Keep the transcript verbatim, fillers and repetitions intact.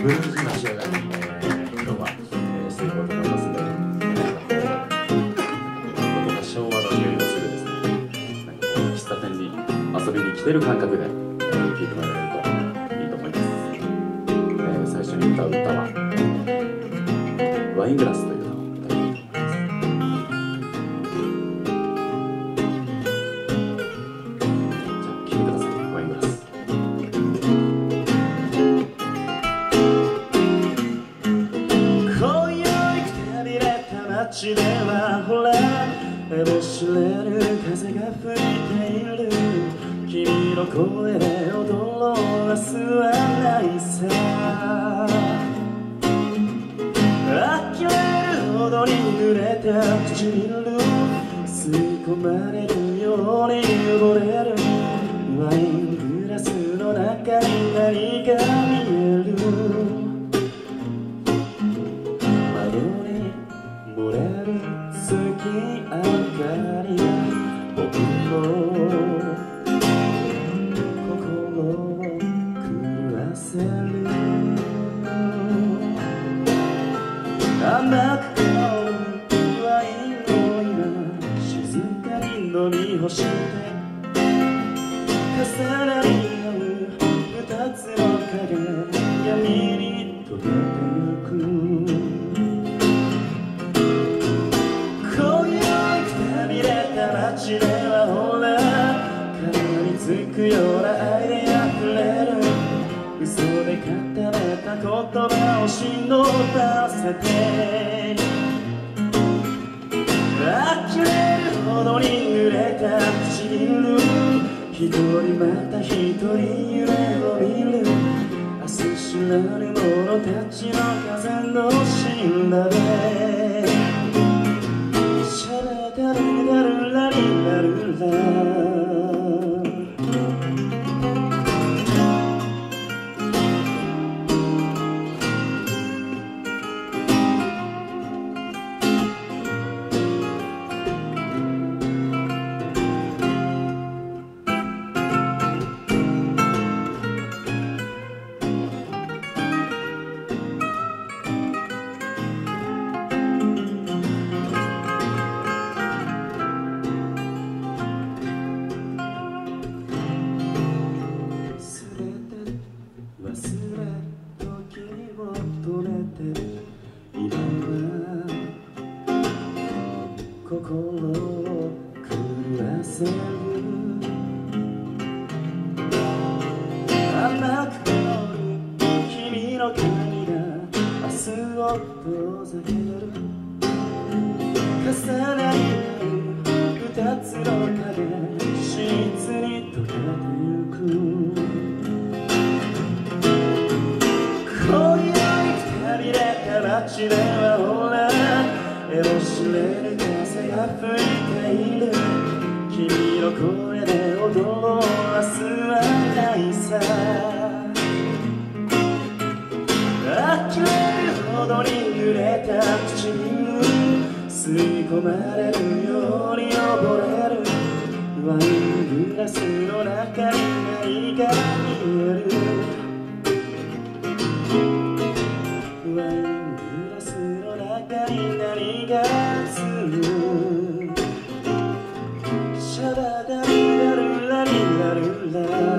ブルースな仕上がり、えー、今日は、えー、していこうと思いますので、なんかこう、とか昭和の匂いをするですね、なんかこう喫茶店に遊びに来てる感覚で、えー、聴いてもらえるといいと思います。えー、最初に歌う歌は「ワイングラス」という歌を歌いたいと思います。じゃあ聴いてください。ワイングラス。街ではほらeboしれる風が吹いている。君の声で踊ろう明日はないさ。呆れるほどに濡れた唇吸い込まれるように溺れる。ワイングラスの中に何が見える。窓に漏れる月明かりが僕の心を狂わせる。甘く香るワインを今静かに飲み干して重なり合う二つの影闇に溶けてゆく。街ではほら絡みつくような愛で溢れる。嘘で固めた言葉を忍ばせて呆れるほどに濡れた唇。一人また一人夢を見る。明日知らぬ者たちの風の調べ。シャラダルダルラリラルラ。心を狂わせる。甘く香る君の髪が明日を遠ざける。重なり合う二つの影静に溶けてゆく。今宵くたびれた街ではほらeboしれる風が吹いている。君の声で踊ろう明日はないさ。呆れるほどに濡れた唇吸い込まれるように溺れる。ワイングラスの中に何が見える。ワイングラスの中に何が映る。シャラダルラルラリラルラ。